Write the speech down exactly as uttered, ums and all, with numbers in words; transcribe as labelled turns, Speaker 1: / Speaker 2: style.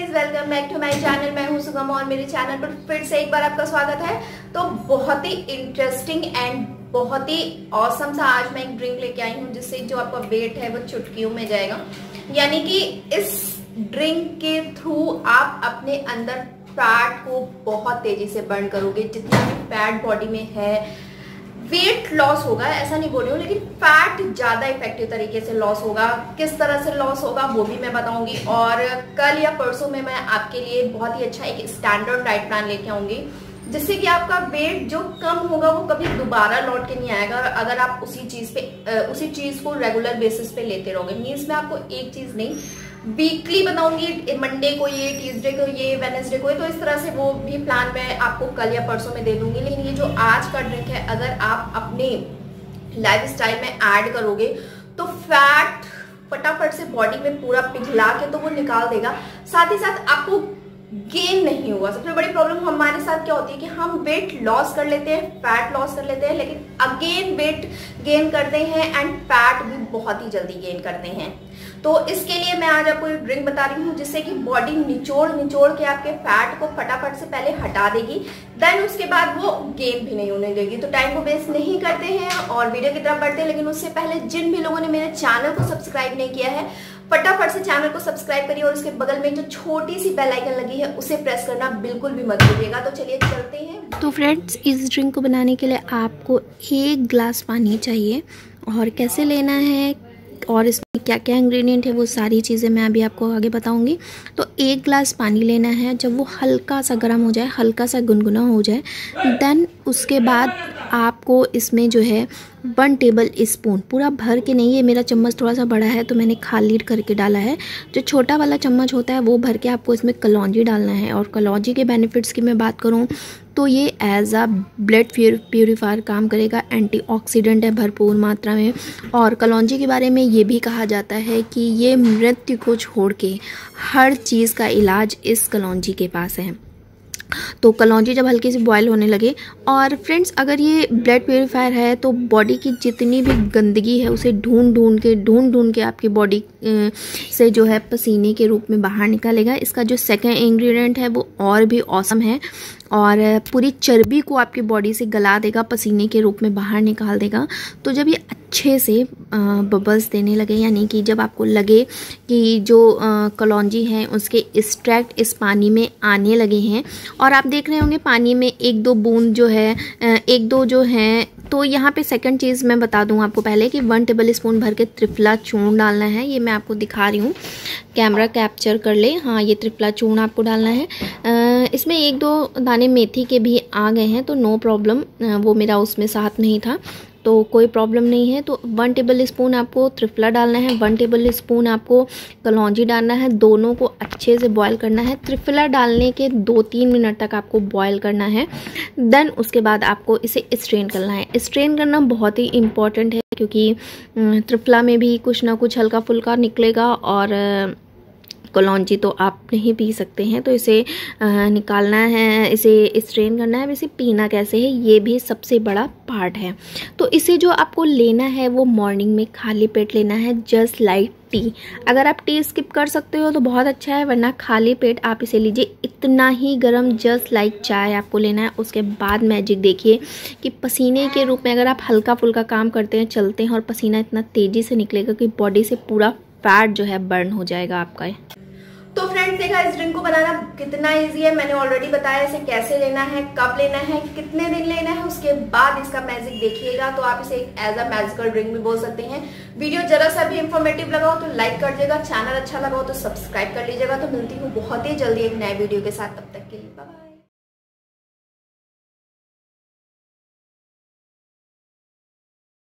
Speaker 1: Guys, welcome back to my channel. मैं हूं सुगम और मेरे चैनल पर फिर से एक बार आपका स्वागत है। तो बहुत ही इंटरेस्टिंग एंड बहुत ही ऑसम सा आज मैं एक ड्रिंक लेके आई हूं जिससे जो आपका वेट है वो चुटकियों में जाएगा। यानी कि इस ड्रिंक के थ्रू आप अपने अंदर फैट को बहुत तेजी से बर्न करोगे। जितना भी फैट बॉडी में है, वेट लॉस होगा, ऐसा नहीं बोल रही हूँ, लेकिन फैट ज्यादा इफेक्टिव तरीके से लॉस होगा। किस तरह से लॉस होगा वो भी मैं बताऊंगी। और कल या परसों में मैं आपके लिए बहुत ही अच्छा एक स्टैंडर्ड डाइट प्लान लेके आऊंगी जिससे कि आपका वेट जो कम होगा वो कभी दोबारा लौट के नहीं आएगा अगर आप उसी चीज पे उसी चीज को रेगुलर बेसिस पे लेते रहोगे। मीन्स मैं आपको एक चीज नहीं, वीकली बताऊंगी, मंडे को ये, ट्यूसडे को ये, वेडनेसडे को ये। तो इस तरह से वो भी प्लान मैं आपको कल या परसों में दे दूंगी। लेकिन ये जो आज का ड्रिंक है, अगर आप अपने लाइफस्टाइल में ऐड करोगे तो फैट फटाफट से बॉडी में पूरा पिघला के तो वो निकाल देगा। साथ ही साथ आपको गेन नहीं होगा। सबसे बड़ी प्रॉब्लम हमारे साथ क्या होती है कि हम वेट लॉस कर लेते हैं, फैट लॉस कर लेते हैं, लेकिन अगेन वेट गेन करते हैं एंड फैट भी बहुत ही जल्दी गेन करते हैं। तो इसके लिए मैं आज आपको एक ड्रिंक बता रही हूँ जिससे कि बॉडी निचोड़ निचोड़ के आपके फैट को फटाफट से पहले हटा देगी, देन उसके बाद वो गेन भी नहीं होने देगी। तो टाइम को वेस्ट नहीं करते हैं और वीडियो की तरफ बढ़ते हैं। लेकिन उससे पहले जिन भी लोगों ने मेरे चैनल को सब्सक्राइब नहीं किया है, फटाफट से चैनल को सब्सक्राइब करिए और उसके बगल में जो छोटी सी बेल आइकन लगी है उसे प्रेस करना बिल्कुल भी मत भूलिएगा। तो चलिए चलते हैं।
Speaker 2: तो फ्रेंड्स, इस ड्रिंक को बनाने के लिए आपको एक ग्लास पानी चाहिए। और कैसे लेना है और इसमें क्या क्या इंग्रेडिएंट है वो सारी चीज़ें मैं अभी आपको आगे बताऊंगी। तो एक ग्लास पानी लेना है। जब वो हल्का सा गर्म हो जाए, हल्का सा गुनगुना हो जाए, देन उसके बाद आपको इसमें जो है वन टेबल स्पून, पूरा भर के नहीं, ये मेरा चम्मच थोड़ा सा बड़ा है तो मैंने खाली करके डाला है। जो छोटा वाला चम्मच होता है वो भर के आपको इसमें कलौंजी डालना है। और कलौंजी के बेनिफिट्स की मैं बात करूँ तो ये एज आ ब्लड प्यूरिफायर काम करेगा, एंटीऑक्सीडेंट है भरपूर मात्रा में। और कलौंजी के बारे में ये भी कहा जाता है कि ये मृत्यु को छोड़ के हर चीज़ का इलाज इस कलौंजी के पास है। तो कलौंजी जब हल्की सी बॉयल होने लगे, और फ्रेंड्स अगर ये ब्लड प्यूरिफायर है तो बॉडी की जितनी भी गंदगी है उसे ढूंढ ढूंढ के ढूंढ ढूंढ के आपकी बॉडी से जो है पसीने के रूप में बाहर निकालेगा। इसका जो सेकंड इंग्रेडिएंट है वो और भी ऑसम है और पूरी चर्बी को आपकी बॉडी से गला देगा, पसीने के रूप में बाहर निकाल देगा। तो जब ये अच्छे से बबल्स देने लगे, यानी कि जब आपको लगे कि जो कलौंजी है उसके एक्सट्रैक्ट इस पानी में आने लगे हैं, और आप देख रहे होंगे पानी में एक दो बूंद जो है, एक दो जो हैं, तो यहाँ पे सेकंड चीज़ मैं बता दूँ आपको पहले कि वन टेबल स्पून भर के त्रिफला चूर्ण डालना है। ये मैं आपको दिखा रही हूँ, कैमरा कैप्चर कर ले। हाँ, ये त्रिफला चूर्ण आपको डालना है। आ, इसमें एक दो दाने मेथी के भी आ गए हैं तो नो प्रॉब्लम, वो मेरा उसमें साथ नहीं था तो कोई प्रॉब्लम नहीं है। तो वन टेबल स्पून आपको त्रिफला डालना है, वन टेबल स्पून आपको कलौंजी डालना है। दोनों को अच्छे से बॉयल करना है। त्रिफला डालने के दो तीन मिनट तक आपको बॉयल करना है। देन उसके बाद आपको इसे स्ट्रेन करना है। स्ट्रेन करना बहुत ही इम्पॉर्टेंट है क्योंकि त्रिफला में भी कुछ ना कुछ हल्का फुल्का निकलेगा और कलौंजी तो आप नहीं पी सकते हैं। तो इसे निकालना है, इसे स्ट्रेन करना है। इसे पीना कैसे है ये भी सबसे बड़ा पार्ट है। तो इसे जो आपको लेना है वो मॉर्निंग में खाली पेट लेना है, जस्ट लाइक टी। अगर आप टी स्किप कर सकते हो तो बहुत अच्छा है, वरना खाली पेट आप इसे लीजिए। इतना ही गर्म, जस्ट लाइक चाय आपको लेना है। उसके बाद मैजिक देखिए कि पसीने के रूप में अगर आप हल्का फुल्का काम करते हैं, चलते हैं, और पसीना इतना तेज़ी से निकलेगा कि बॉडी से पूरा फैट जो है बर्न हो जाएगा आपका।
Speaker 1: तो फ्रेंड्स, देखा इस ड्रिंक को बनाना कितना इजी है। मैंने ऑलरेडी बताया इसे कैसे लेना है, कब लेना है, कितने दिन लेना है। उसके बाद इसका मैजिक देखिएगा तो आप इसे एक एज अ मैजिकल ड्रिंक भी बोल सकते हैं। वीडियो जरा सा भी इंफॉर्मेटिव लगा हो तो लाइक कर दीजिएगा, चैनल अच्छा लगा हो तो सब्सक्राइब कर लीजिएगा। तो मिलती हूँ बहुत ही जल्दी एक नए वीडियो के साथ, तब तक के लिए बाय बाय।